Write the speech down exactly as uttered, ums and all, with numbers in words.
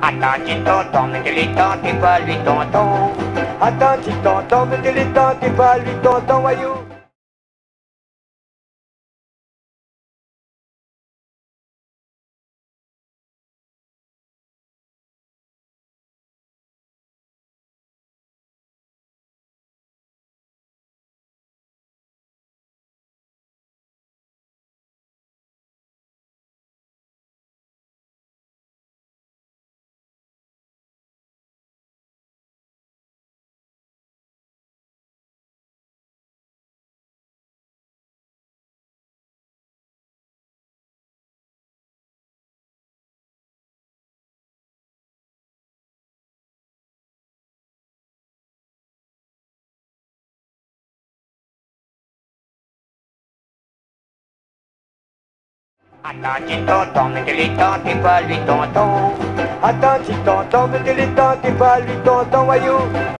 Attends, petit tonton, mais les temps, t'es pas lui tonton. Attends, petit tonton, mais les temps, t'es pas lui tonton, voyou. Attends, petit tonton, mais les temps, t'es pas lui tonton. Attends, petit tonton, mais les temps, t'es pas lui tonton, voyou.